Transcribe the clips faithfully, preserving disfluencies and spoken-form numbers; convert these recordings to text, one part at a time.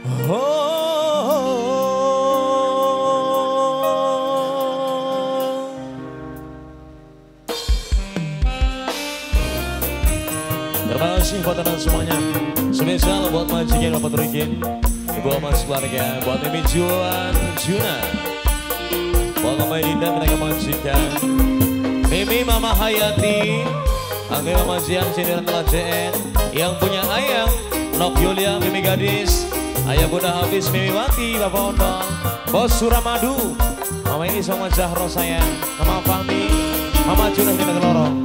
Terima kasih buat teman semuanya. Spesial buat majikan Bapak Turikin, Ibu Mas keluarga, buat Mimi Juan Juna, buat Mama Dinda mereka majikan, Mimi Mama Hayati, Angge Mama Jian Sindiran J N, yang punya ayang, Nok Yulia, Mimi Gadis, Ayah Bunda Habis, Mimi Wati, Bapak Ondong, Bos Suramadu, Mama ini sama Zahro sayang, Mama Fahmi, Mama Juna Sindiran Lorong.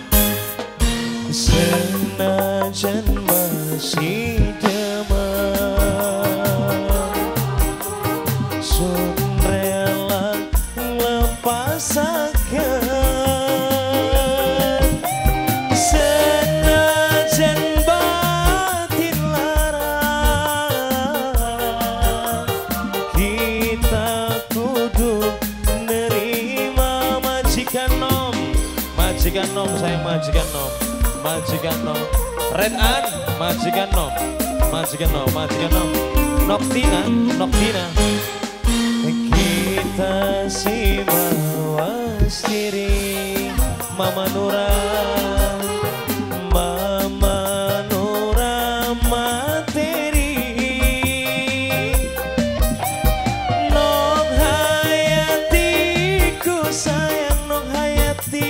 Senajan masih demam, sun rela lepas akan, senajan batin lara, kita kudu nerima majikan nom, majikan nom sayang majikan nom. Majikan nom, Red An, majikan nom, majikan nom, majikan nom, Noktina, Noktina. Kita si mawas diri, Mama Nura, Mama Nura materi, Nok Hayatiku sayang Nok Hayati.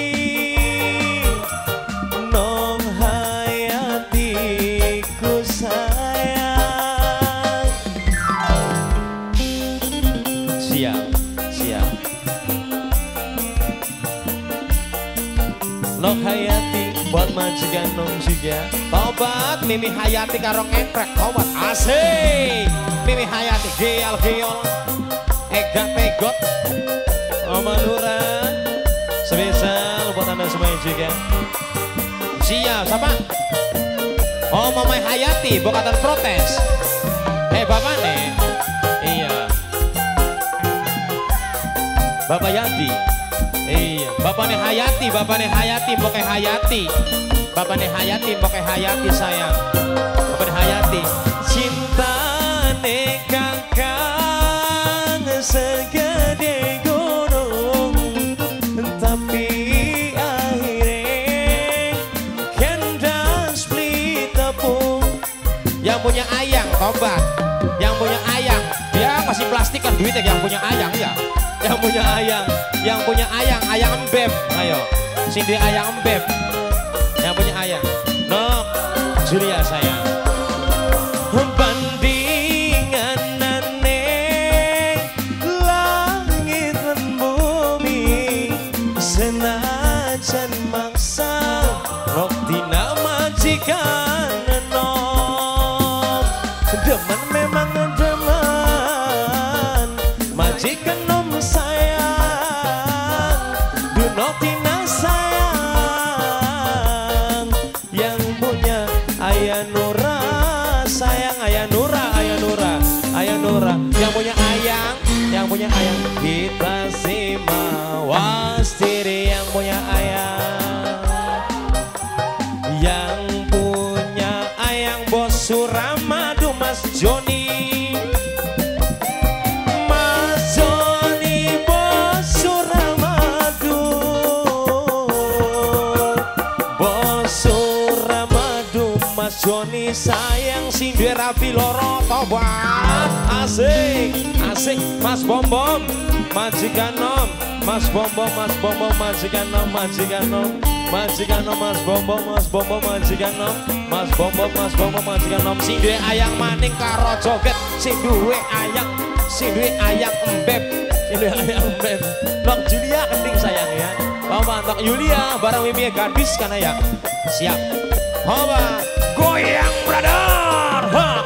Siap, siap. Nok Hayati buat majikan Nong juga. Tobat Mimi Hayati karo ngetrek tobat asik. Mimi Hayati geal geol, egat pegot. Mama Nura spesial buat anda semuanya juga. Siap, siapa? Oh Mama Hayati bukan protes. Eh bapak nih, iya. Bapak Yandi, iya. Bapak nih Hayati, Bapak nih Hayati, Boke Hayati, Bapak nih Hayati, Boke Hayati sayang, Bapak nih Hayati. Cinta nih kakang segede gunung, tapi akhirnya kandas beli tepung. Yang punya ayang tobat, yang punya ayang, dia masih plastik kan duitnya yang punya ayang ya. Yang punya ayang, yang punya ayang, ayang embeb, ayo, Cindy ayang embeb, yang punya ayang, Nok Julia sayang. Bandingan aneh, langit dan bumi, senajan maksa, Nok Tina majikan Nom, demen memang demen, majikan Nom sayang, Dunotina sayang, yang punya Ayah Nura sayang, Ayah Nura, Ayah Nura, Ayah Nura, yang punya ayang, yang punya ayang, kita si mawas diri yang punya ayang, yang punya ayang Bos Suramadu Mas Joni. Mas Joni sayang Sindwe Rapi Loro tobat asik asik. Mas Bom Bom majikan Nom, Mas Bom Bom, Mas Bom Bom majikan Nom, majikan Nom, majikan Nom, Mas Bom Bom, Mas Bom Bom majikan Nom, Mas Bom Bom, Mas Bom Bom majikan Nom. Sindwe ayang maning karo joget, Sindwe ayang, Sindwe ayang embeb, Sindwe ayang embeb. Nok Julia kending sayang ya. Mama Nok Yulia barang Mimi Gadis kan ya. Siap. Hoba goyang brother, ha,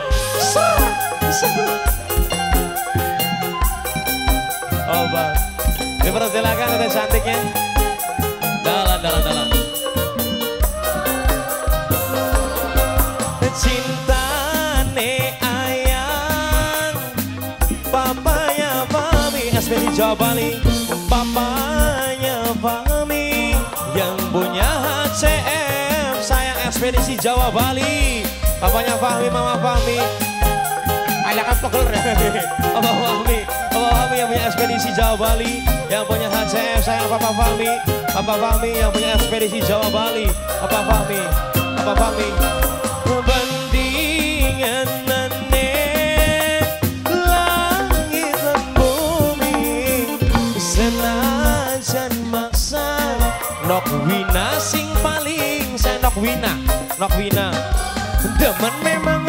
Hoba, dipersilakan ada cantiknya, dalan dalan dalan. Cinta ne ayang, papanya Fahmi, S P D Jawa Bali, papanya Fahmi, yang punya H C M sayang ekspedisi Jawa Bali, papanya Fahmi, Mama Fahmi, I Lelekan pegel ya. Papa Fahmi, Papa Fahmi yang punya ekspedisi Jawa Bali, yang punya H C F sayang Papa Fahmi, Papa Fahmi yang punya ekspedisi Jawa Bali, Papa Fahmi, Papa Fahmi. Bandingan nenek langit dan bumi, senajan maksa nok wina sing paling saya nok wina, nok wina. Demen memang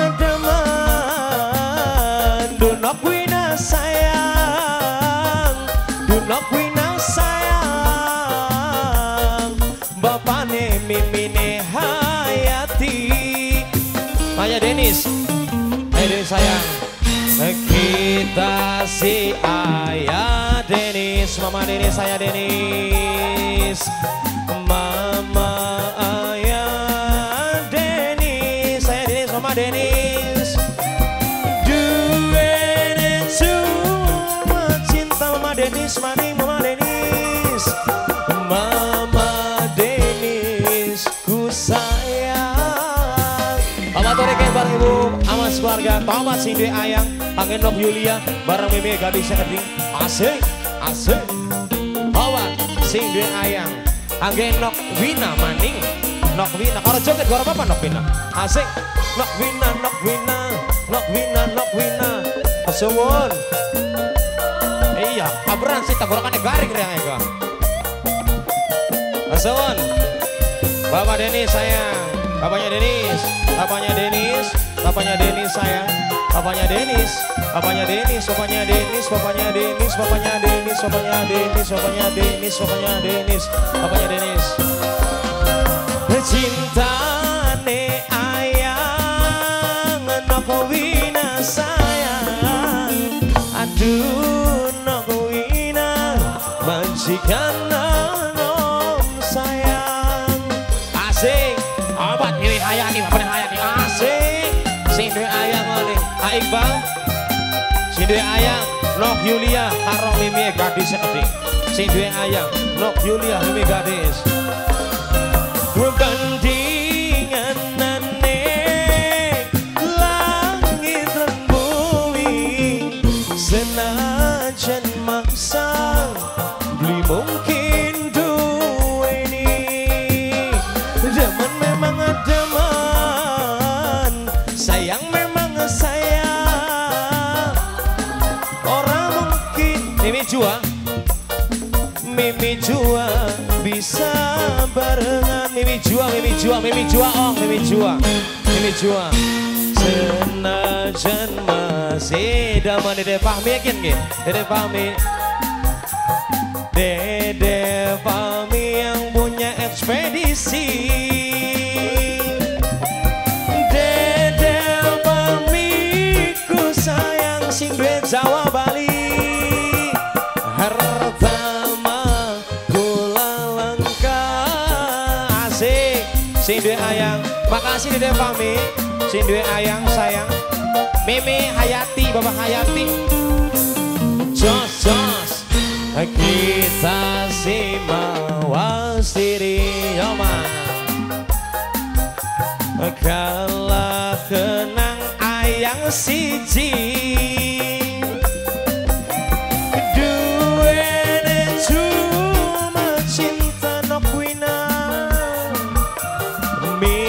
demen, dunok wina sayang, dunok wina sayang, bapane mimine hayati. Maya Denis, ayo Denis sayang, kita si ayah Denis, mama Denis, saya Denis, mama ayah Denis, saya Denis, mama Denis. Duene cuma cinta mama Denis, maning mama Denis, mama Denis ku sayang. Bapak Toreke bareng ibu amas keluarga, tomat sing duwe ayang, pangen nok Yulia bareng Mimi gadis sedih. Asik, asik. Bapak sing duwe ayang, angge nok Wina maning, nok Wina. Kalau joget gua apa nok Wina? Asik, nok Wina, nok Wina, nok Wina, nok Wina. Suwun. Iya, kabaran sih tenggorokannya garing reang eka. Suwun. Bapak Denis sayang, bapaknya Denis, bapaknya Denis, bapaknya Denis sayang, bapaknya Denis, bapaknya Denis, bapaknya Denis, bapaknya Denis, bapaknya Denis, bapaknya Denis, bapaknya Denis, bapaknya Denis, bapaknya Denis. Cintane ayang nok wina sayang, aduh nok wina majikan nom sayang. Asik, obat ini hayati, apa nih hayati? Asik, sing duwe ayang oleh A Iqbal, sing duwe ayang nok Yulia karo Mimi gadis sedih, sing duwe ayang nok Yulia Mimi gadis. Bandingan nenek langit dan bumi, senajan maksa beli mungkin duweni. Demen memang demen, sayang memang sayang. Orang mungkin Mimi jua, Mimi jua bisa barengan. Mimi jua, Mimi jua, Mimi jua, oh Mimi jua, Mimi jua. Senajan masih daman Dede Fahmi yakin gak? Dede Fahmi, Dede Fahmi yang punya ekspedisi. Dede Fahmi ku sayang sing duwe Jawa Bali. Sing duwe ayang, makasih Dede Fahmi. Sing duwe ayang sayang, Mimi Hayati, Bapak Hayati. Jos jos, kita si mawas diri Yoma. Kalah kenang ayang siji, duwene cuma cinta nok wina.